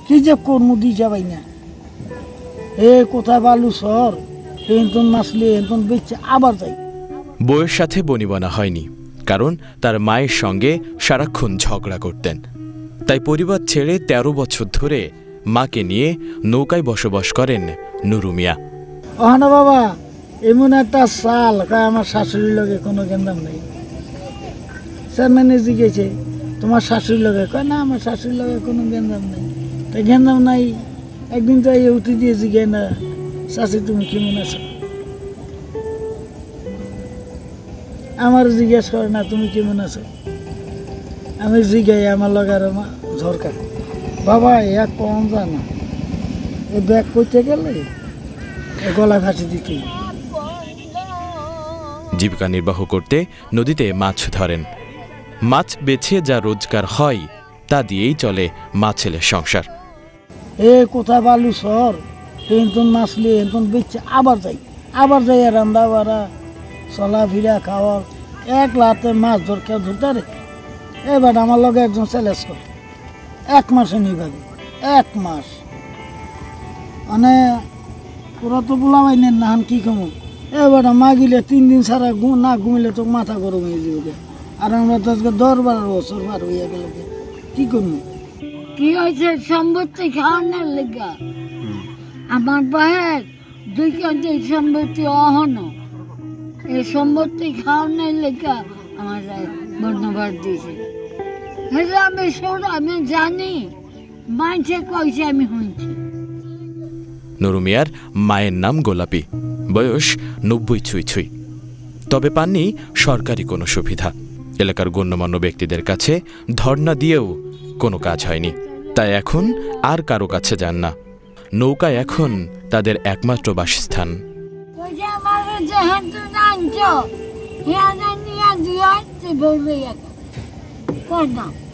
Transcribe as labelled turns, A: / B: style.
A: কি যে কর্ম দি যাবাই না এ কোথায় বালু শহর এন্তন মাসলে এন্তন বেচে আবার যাই।
B: বউয়ের সাথে বনিবনা হয়নি, কারণ তার মায়ের সঙ্গে সারাক্ষণ ঝগড়া করতেন। তাই পরিবার ছেড়ে ১৩ বছর ধরে মাকে নিয়ে নৌকায় বসবাস করেন নুরু মিয়া।
A: না বাবা, এমন একটা সাল আমার শাশুড়ির লগে কোনো গেন্দাম নেই। চেয়ারম্যানে জিজ্ঞেছে তোমার শাশুড়ির লগে, কয় না আমার শাশুড়ির লগে কোনো গেন্দাম নেই। তাই গেন্দাম নাই, একদিন তো এই উঠে দিয়ে জিজ্ঞাসা না শাশি তুমি কেমন আছো, আমার জিজ্ঞেস করে না তুমি কেমন আছো। আমি জিজ্ঞাই আমার লগে আর ঝরকা বাবা এক কম জানা এই ব্যাগ করতে গেলে গলায় ফাঁসি দিতে।
B: জীবিকা নির্বাহ করতে নদীতে মাছ ধরেন। মাছ বেছে যা রোজগার হয় তা দিয়েই চলে মা ছেলের সংসার।
A: এ কোথায় বালু শহর এন্তন মাছলে এন্তন বেচে আবার যাই আর রান্না বাড়া চলাফেরা খাওয়ার এক লাতে মাছ ধর কেউ ধরতে রে। এবার আমার লগে একজন চ্যালেঞ্জ করে 1 মাসে নিভাবে 1 মাস মানে ওরা তো বলাবাই নেন না কি কমো। এবার মাগিলে 3 দিন ছাড়া না ঘুমিলে তো মাথা গরম হয়ে যাবে। আর আমরা তো আজকে 10-12 বছর পার হইয়া গেল, কি করবো?
C: কি হয়েছে সম্পত্তি খাওয়ানোর লেগা আমার বাহের 2 কেজি সম্পত্তি অহন, এই সম্পত্তি খাওয়ানোর লেগা আমার বর্ণবাদ দিয়েছে। আমি জানি মাইছে কইছে আমি শুনছি।
B: নুরু মিয়ার মায়ের নাম গোলাপী, বয়স 90 ছুঁই। তবে পাননি সরকারি কোনো সুবিধা। এলাকার গণ্যমান্য ব্যক্তিদের কাছে ধর্ণা দিয়েও কোনো কাজ হয়নি। তাই এখন আর কারো কাছে যান না। নৌকায় এখন তাদের একমাত্র বাসস্থান।
C: বলবে